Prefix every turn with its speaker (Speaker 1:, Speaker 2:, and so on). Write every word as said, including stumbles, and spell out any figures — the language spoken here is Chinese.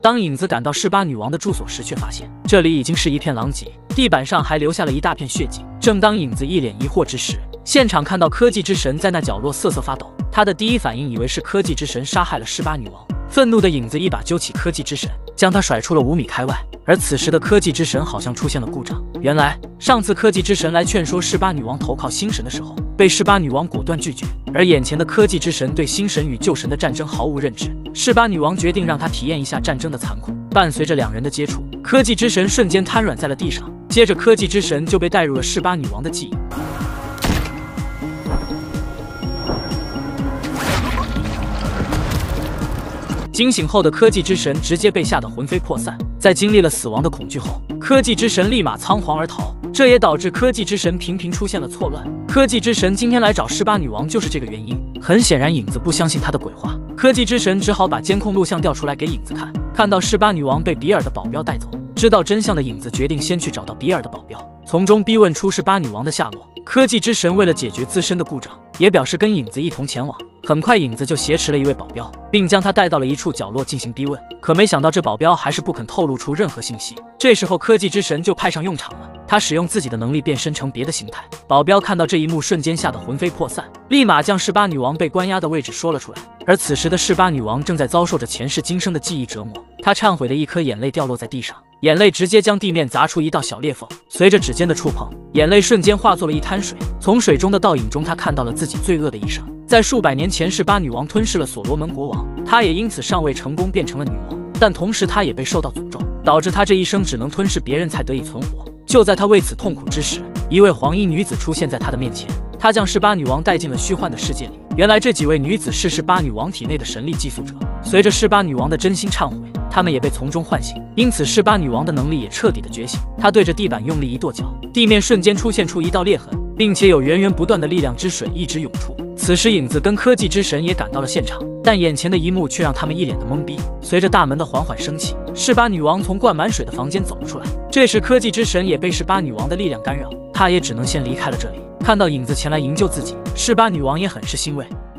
Speaker 1: 当影子赶到示巴女王的住所时，却发现这里已经是一片狼藉，地板上还留下了一大片血迹。正当影子一脸疑惑之时，现场看到科技之神在那角落瑟瑟发抖。他的第一反应以为是科技之神杀害了示巴女王，愤怒的影子一把揪起科技之神，将他甩出了五米开外。而此时的科技之神好像出现了故障，原来上次科技之神来劝说示巴女王投靠星神的时候，被示巴女王果断拒绝。而眼前的科技之神对星神与旧神的战争毫无认知，示巴女王决定让他体验一下战争的残酷。伴随着两人的接触，科技之神瞬间瘫软在了地上，接着科技之神就被带入了示巴女王的记忆。惊醒后的科技之神直接被吓得魂飞魄散，在经历了死亡的恐惧后，科技之神立马仓皇而逃，这也导致科技之神频频出现了错乱。科技之神今天来找示巴女王就是这个原因。很显然，影子不相信他的鬼话，科技之神只好把监控录像调出来给影子看。看到示巴女王被比尔的保镖带走，知道真相的影子决定先去找到比尔的保镖，从中逼问出示巴女王的下落。科技之神为了解决自身的故障，也表示跟影子一同前往。很快，影子就挟持了一位保镖，并将他带到了一处角落进行逼问。可没想到，这保镖还是不肯透露出任何信息。这时候，科技之神就派上用场了，他使用自己的能力变身成别的形态。保镖看到这一幕，瞬间吓得魂飞魄散，立马将示巴女王被关押的位置说了出来。而此时的示巴女王正在遭受着前世今生的记忆折磨，她忏悔的一颗眼泪掉落在地上，眼泪直接将地面砸出一道小裂缝。随着指尖的触碰，眼泪瞬间化作了一滩水。从水中的倒影中，她看到了自己罪恶的一生。在数百年前，示巴女王吞噬了所罗门国王，她也因此尚未成功变成了女王，但同时她也被受到诅咒，导致她这一生只能吞噬别人才得以存活。就在她为此痛苦之时，一位黄衣女子出现在她的面前，她将示巴女王带进了虚幻的世界里。原来这几位女子是示巴女王体内的神力寄宿者，随着示巴女王的真心忏悔，她们也被从中唤醒，因此示巴女王的能力也彻底的觉醒。她对着地板用力一跺脚，地面瞬间出现出一道裂痕，并且有源源不断的力量之水一直涌出。此时，影子跟科技之神也赶到了现场，但眼前的一幕却让他们一脸的懵逼。随着大门的缓缓升起，示巴女王从灌满水的房间走了出来。这时，科技之神也被示巴女王的力量干扰，他也只能先离开了这里。看到影子前来营救自己，示巴女王也很是欣慰。